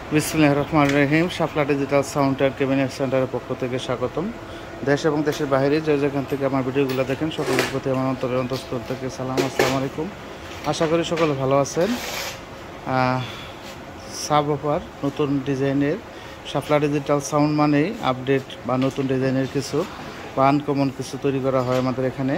বিসমিল্লাহির রহমানির রহিম। Shapla digital sound and cabinet সেন্টারের পক্ষ থেকে স্বাগতম। দেশ এবং দেশের বাইরে যে যেখান থেকে আমার ভিডিওগুলো দেখেন সকলের প্রতি আমার অন্তরের অন্তঃস্থল থেকে সালাম, আসসালামু আলাইকুম। আশা করি সকলে ভালো আছেন। সাব অফার নতুন ডিজাইনের শাপলা ডিজিটাল সাউন্ড মানেই আপডেট বা নতুন ডিজাইনের কিছু বা আনকমন কিছু তৈরি করা হয় আমাদের এখানে।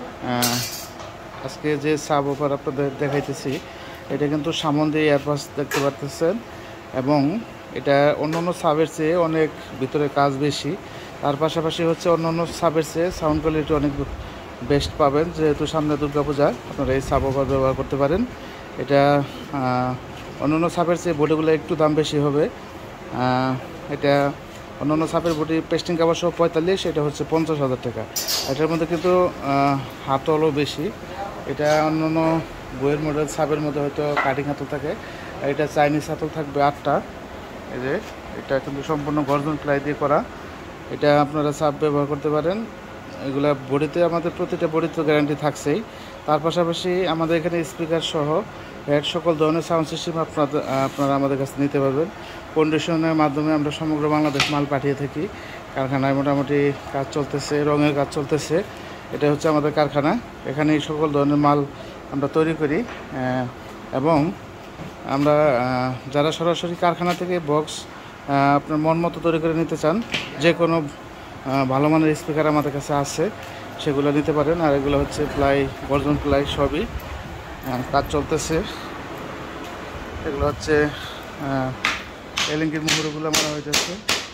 আজকে যে সাব অফার আপনাদের দেখাইতেছি এটা কিন্তু সামন দিয়ে এয়ারপাস দেখতে পারতেছেন, এবং এটা অন্যান্য সাবের চেয়ে অনেক ভিতরে কাজ বেশি। তার পাশাপাশি হচ্ছে অন্যান্য সাবের চেয়ে সাউন্ড কোয়ালিটি অনেক বেস্ট পাবেন। যেহেতু সামনে দুর্গাপূজা, আপনারা এই সাব অফার ব্যবহার করতে পারেন। এটা অন্যান্য সাবের চেয়ে বডিগুলো একটু দাম বেশি হবে। এটা অন্যান্য সাপের বডি পেস্টিং কাভার সহ 45, এটা হচ্ছে 50,000 টাকা। এটার মধ্যে কিন্তু হাতলও বেশি। এটা অন্যান্য বইয়ের মডেল সাপের মধ্যে হয়তো কাটিং হাতল থাকে, এটা চাইনিজ হাতল থাকবে 8টা। এই যে এটা কিন্তু সম্পূর্ণ গর্জন প্লাই দিয়ে করা। এটা আপনারা সাপ ব্যবহার করতে পারেন। এগুলা বডিতে আমাদের প্রতিটা বডিতে গ্যারান্টি থাকছেই। তার পাশাপাশি আমাদের এখানে স্পিকার সহ হেড সকল ধরনের সাউন্ড সিস্টেম আপনারা আমাদের কাছে নিতে পারবেন। কন্ডিশনের মাধ্যমে আমরা সমগ্র বাংলাদেশ মাল পাঠিয়ে থাকি। কারখানায় মোটামুটি কাজ চলতেছে, রঙের কাজ চলতেছে। এটা হচ্ছে আমাদের কারখানা, এখানে এই সকল ধরনের মাল আমরা তৈরি করি। এবং আমরা যারা সরাসরি কারখানা থেকে বক্স আপনার মন মতো তৈরি করে নিতে চান, যে কোনো ভালো মানের স্পিকার আমাদের কাছে আছে, সেগুলো নিতে পারেন। আর এগুলো হচ্ছে প্লাই, গর্জন প্লাই সবই কাজ চলতেছে। এগুলো হচ্ছে এলিঙ্গির মোহরগুলো মারা হইতেছে।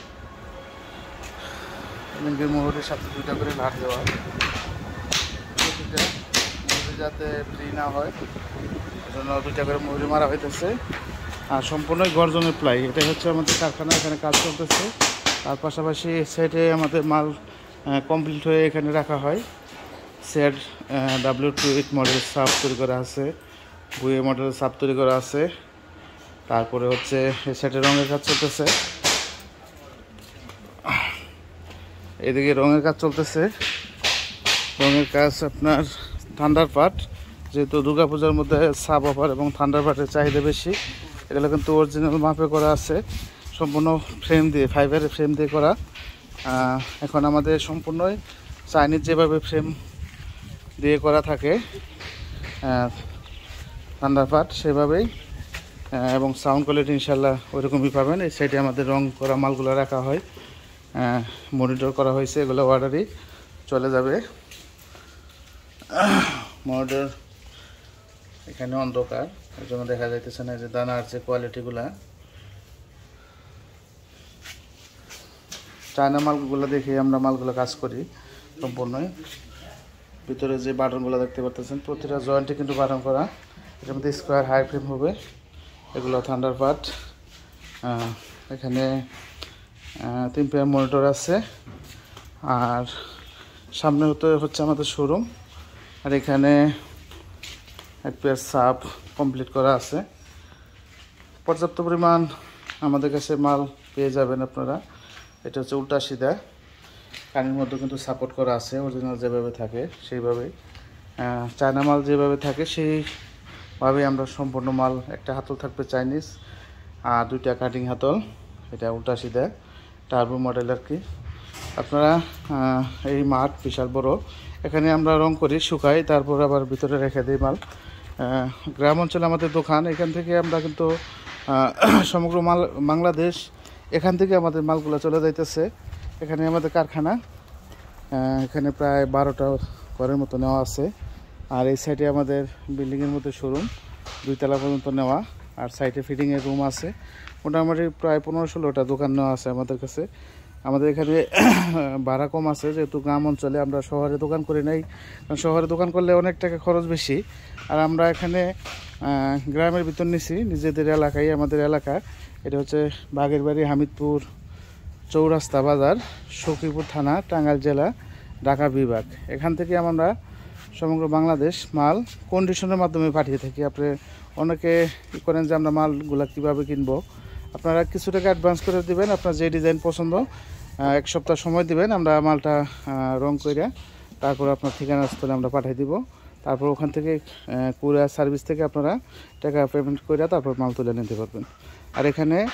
এলিঙ্গির মোহরের সাথে 2টা করে লাট দেওয়া, প্রতিটা মোহরি যাতে ফ্রি না হয় এজন্য 2টা করে মোহরি মারা হইতেছে। আর সম্পূর্ণই গর্জনের প্লাই। এটাই হচ্ছে আমাদের কারখানা, এখানে কাজ চলতেছে। তার পাশাপাশি সেটে আমাদের মাল কমপ্লিট হয়ে এখানে রাখা হয়। সেট W28 মডেলের সাপ তৈরি করা আছে, বুয়ে মডেলের সাপ তৈরি করা আছে। তারপরে হচ্ছে এই সেটের রঙের কাজ চলতেছে, এদিকে রঙের কাজ চলতেছে। রঙের কাজ আপনার থান্ডার পার্ট, যেহেতু দুর্গাপূজার মধ্যে সাব অফার এবং থান্ডার পার্টের চাহিদা বেশি। এগুলো কিন্তু অরিজিনাল মাপে করা আছে, সম্পূর্ণ ফ্রেম দিয়ে, ফাইবারের ফ্রেম দিয়ে করা। এখন আমাদের সম্পূর্ণই চাইনিজ যেভাবে ফ্রেম দিয়ে করা থাকে থান্ডার পার্ট, সেভাবেই। এবং সাউন্ড কোয়ালিটি ইনশাল্লাহ ওইরকমই পাবেন। এই সাইডে আমাদের রং করা মালগুলো রাখা হয়, মনিটর করা হয়েছে, এগুলো অর্ডারই চলে যাবে। মনিটর এখানে অন্ধকার, এর জন্য দেখা যাইতেছে না যে দানার যে কোয়ালিটিগুলা। চায়না মালগুলো দেখে আমরা মালগুলো কাজ করি সম্পূর্ণই। ভিতরে যে বাটনগুলো দেখতে পাচ্ছেন প্রতিটা জয়েন্টে কিন্তু বাটন করা। এটার মধ্যে স্কোয়ার হাই ফ্রেম হবে, এগুলো থান্ডার পার্ট। এখানে 3 পেয়ার মনিটর আছে। আর সামনে হচ্ছে আমাদের শোরুম। আর এখানে 1 পেয়ার সাব কমপ্লিট করা আছে। পর্যাপ্ত পরিমাণ আমাদের কাছে মাল পেয়ে যাবেন আপনারা। এটা হচ্ছে উল্টা সিধা, কানের মধ্যে কিন্তু সাপোর্ট করা আছে, অরিজিনাল যেভাবে থাকে সেইভাবেই। চায়না মাল যেভাবে থাকে সেইভাবে আমরা সম্পূর্ণ মাল। একটা হাতল থাকবে চাইনিজ আর 2টা কাটিং হাতল, এটা উল্টা সিধা টার্বো মডেল আর কি। আপনারা এই মাঠ বিশাল বড়, এখানে আমরা রং করি, শুকাই, তারপর আবার ভিতরে রেখে দিই মাল। গ্রাম অঞ্চলে আমাদের দোকান, এখান থেকে আমরা কিন্তু সমগ্র বাংলাদেশ, এখান থেকে আমাদের মালগুলো চলে যাইতেছে। এখানে আমাদের কারখানা, এখানে প্রায় 12টা ঘরের মতো নেওয়া আছে। আর এই সাইডে আমাদের বিল্ডিংয়ের মধ্যে শোরুম, 2 তলা পর্যন্ত নেওয়া। আর সাইডে ফিটিংয়ের রুম আছে, মোটামুটি প্রায় 15-16টা দোকান নেওয়া আছে আমাদের কাছে। আমাদের এখানে ভাড়া কম আছে, যেহেতু গ্রাম অঞ্চলে। আমরা শহরে দোকান করি নাই, কারণ শহরে দোকান করলে অনেক টাকা খরচ বেশি। আর আমরা এখানে গ্রামের ভিতর নিছি, নিজেদের এলাকায়, আমাদের এলাকা। এটা হচ্ছে বাগেরবাড়ি, হামিদপুর চৌরাস্তা বাজার, সখীপুর থানা, টাঙ্গাইল জেলা, ঢাকা বিভাগ। এখান থেকে আমরা সমগ্র বাংলাদেশ মাল কন্ডিশনের মাধ্যমে পাঠিয়ে থাকি। আপনি অনেকে করেন যে আমরা মালগুলা কীভাবে কিনবো, আপনারা কিছু টাকা অ্যাডভান্স করে দিবেন। আপনার যে ডিজাইন পছন্দ 1 সপ্তাহ সময় দিবেন, আমরা মালটা রং করে তারপর আপনার ঠিকানা স্থলে আমরা পাঠিয়ে দিব। তারপর ওখান থেকে কুরিয়ার সার্ভিস থেকে আপনারা টাকা পেমেন্ট করে তারপর মাল তুলে নিতে পারবেন। আর এখানে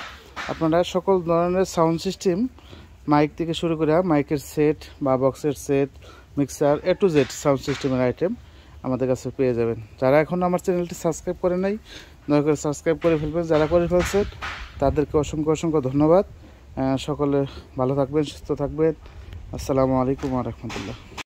আপনারা সকল ধরনের সাউন্ড সিস্টেম, মাইক থেকে শুরু করে মাইকের সেট বা বক্সের set, mixer, A to Z sound সিস্টেমের আইটেম আমাদের কাছে পেয়ে যাবেন। যারা এখন আমার চ্যানেলটি সাবস্ক্রাইব করে নাই, দয়া করে সাবস্ক্রাইব করে ফেলবেন। যারা করে ফেলছেন তাদেরকে অসংখ্য ধন্যবাদ। সকলে ভালো থাকবেন, সুস্থ থাকবেন। আসসালামু আলাইকুম ওয়া রাহমাতুল্লাহ।